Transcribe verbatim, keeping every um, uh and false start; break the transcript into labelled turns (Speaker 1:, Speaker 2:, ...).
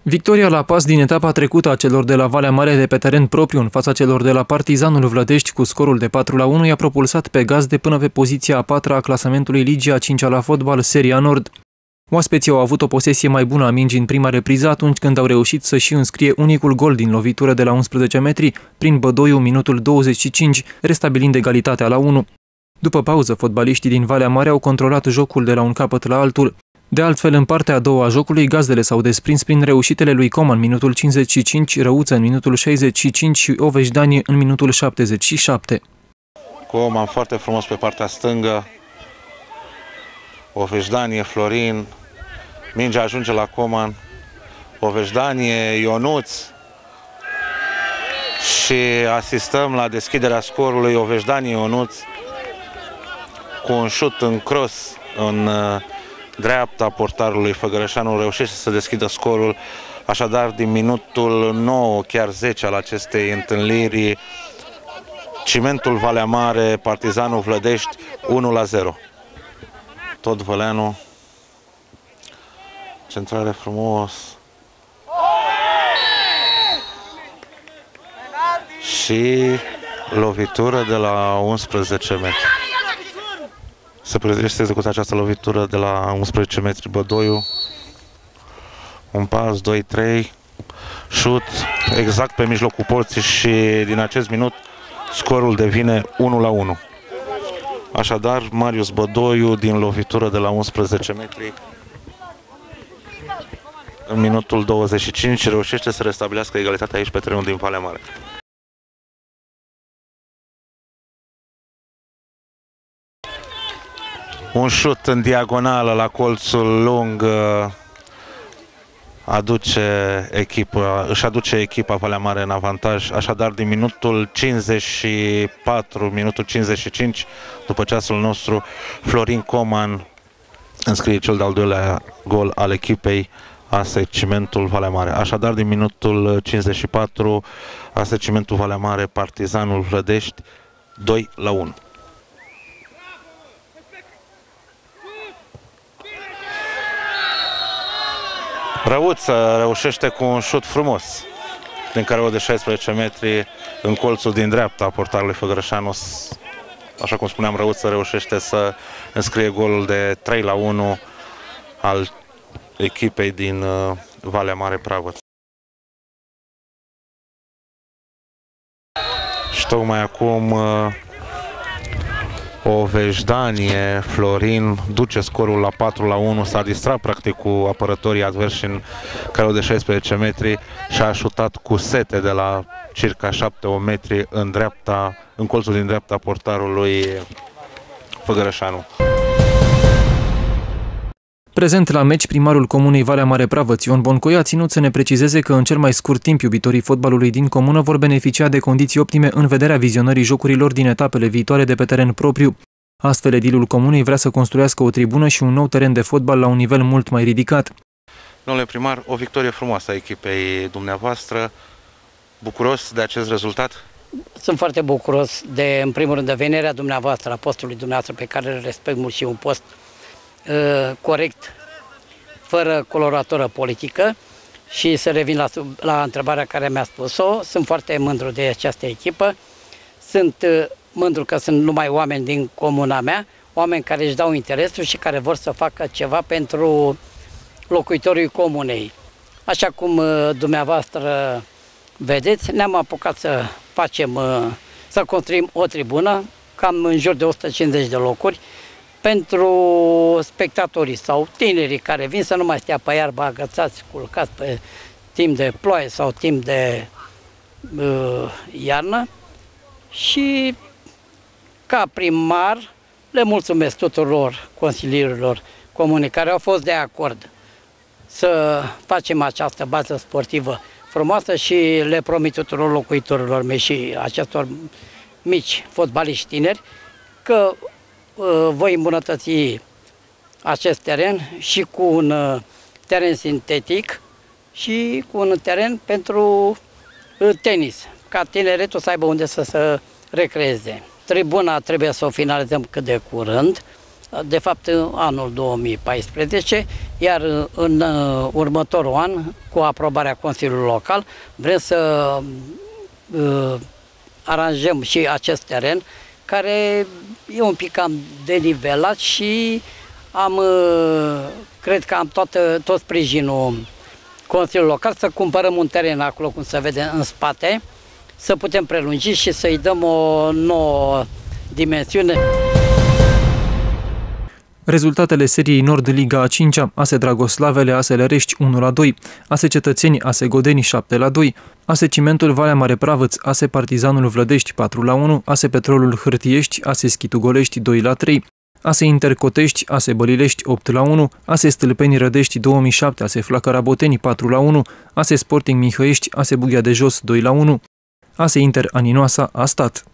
Speaker 1: Victoria la pas din etapa trecută a celor de la Valea Mare de pe teren propriu în fața celor de la Partizanul Vlădești cu scorul de patru la unu i-a propulsat pe gazde până pe poziția a patra a clasamentului ligii, a cincea la fotbal, Seria Nord. Oaspeții au avut o posesie mai bună a mingii în prima repriză atunci când au reușit să și înscrie unicul gol din lovitură de la unsprezece metri prin Bădoiu minutul douăzeci și cinci, restabilind egalitatea la unu. După pauză, fotbaliștii din Valea Mare au controlat jocul de la un capăt la altul. De altfel, în partea a doua a jocului, gazdele s-au desprins prin reușitele lui Coman în minutul cincizeci și cinci, Răuță în minutul șaizeci și cinci și Oveșdanie în minutul șaptezeci și șapte.
Speaker 2: Coman foarte frumos pe partea stângă, Oveșdanie, Florin, mingea ajunge la Coman, Oveșdanie, Ionuț și asistăm la deschiderea scorului. Oveșdanie, Ionuț cu un șut în cross în dreapta portarului Făgărășanu reușește să deschidă scorul. Așadar, din minutul nouă, chiar zece al acestei întâlniri, Cimentul Valea Mare, Partizanul Vlădești, unu la zero. Tot Văleanu, centrare frumos și lovitură de la unsprezece metri. Se pregătește să execute această lovitură de la unsprezece metri Bădoiu. Un pas, doi, trei, șut exact pe mijlocul porții și din acest minut scorul devine unu la unu. Așadar, Marius Bădoiu din lovitură de la unsprezece metri în minutul douăzeci și cinci reușește să restabilească egalitatea aici pe terenul din Valea Mare. Un șut în diagonală la colțul lung aduce echipa, își aduce echipa Valea Mare în avantaj. Așadar, din minutul cincizeci și patru, minutul cincizeci și cinci, după ceasul nostru, Florin Coman înscrie cel de-al doilea gol al echipei A S E Cimentul Valea Mare. Așadar, din minutul cincizeci și patru, A S E Cimentul Valea Mare, Partizanul Vlădești, doi la unu. Răuță reușește cu un șut frumos din care o de șaisprezece metri în colțul din dreapta a portarului Făgărășanu. Așa cum spuneam, Răuță reușește să înscrie golul de trei la unu al echipei din Valea Mare Pravăț. Și tocmai acum Oveșdanie, Florin duce scorul la patru la unu, s-a distrat practic cu apărătorii adversi în carul de șaisprezece metri și a șutat cu sete de la circa șapte metri în dreapta, în colțul din dreapta portarului Făgărășanu.
Speaker 1: Prezent la meci, primarul comunei Valea Mare Pravăț, Ion Boncoia, a ținut să ne precizeze că în cel mai scurt timp iubitorii fotbalului din comună vor beneficia de condiții optime în vederea vizionării jocurilor din etapele viitoare de pe teren propriu. Astfel, edilul comunei vrea să construiască o tribună și un nou teren de fotbal la un nivel mult mai ridicat.
Speaker 2: Domnule primar, o victorie frumoasă a echipei dumneavoastră. Bucuros de acest rezultat?
Speaker 3: Sunt foarte bucuros de, în primul rând, de venirea dumneavoastră, a postului dumneavoastră, pe care îl respect mult și un post uh, corect, fără coloratură politică. Și să revin la, la întrebarea care mi-a spus-o, sunt foarte mândru de această echipă. Sunt uh, mândru că sunt numai oameni din comuna mea, oameni care își dau interesul și care vor să facă ceva pentru locuitorii comunei. Așa cum uh, dumneavoastră vedeți, ne-am apucat să facem, să construim o tribună, cam în jur de o sută cincizeci de locuri, pentru spectatorii sau tinerii care vin să nu mai stea pe iarbă agățați, culcați pe timp de ploaie sau timp de uh, iarnă. Și ca primar le mulțumesc tuturor consilierilor comunei care au fost de acord să facem această bază sportivă frumoasă și le promit tuturor locuitorilor mei și acestor mici fotbaliști tineri că uh, voi îmbunătăți acest teren și cu un uh, teren sintetic și cu un teren pentru uh, tenis, ca tineretul să aibă unde să se recreeze. Tribuna trebuie să o finalizăm cât de curând, de fapt anul două mii paisprezece, iar în următorul an, cu aprobarea Consiliului Local, vrem să uh, aranjăm și acest teren, care e un pic cam denivelat și am, uh, cred că am toată, tot sprijinul Consiliului Local să cumpărăm un teren acolo, cum se vede în spate, să putem prelungi și să-i dăm o nouă dimensiune.
Speaker 1: Rezultatele seriei Nord Liga a cincea, A S E Dragoslavele, A S L Rești unu la doi, A S E Cetățeni, A S E Godeni șapte la doi, A S E Cimentul Valea Mare Pravăț, A S E Partizanul Vlădești patru la unu, A S E Petrolul Hârtiești, A S E Schitu Golești doi la trei, A S E Intercotești, A S E Bălilești opt la unu, A S E Stâlpeni Rădești două mii șapte, A S E Flacăra Boteni patru la unu, A S E Sporting Mihăiești, A S E Bughea de Jos doi la unu, A S E Inter Aninoasa a stat.